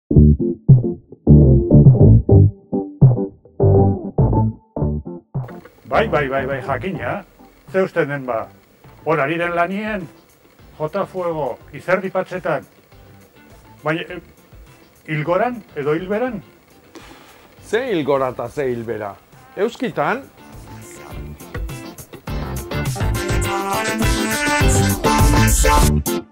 Bai, jakina. Ze usten den ba. Hor ari den lanien, jota fuego, izerdi patzetan. Baina, hilgoran edo hilberan? Ze hilgora eta ze hilbera. Euskitan? Shop.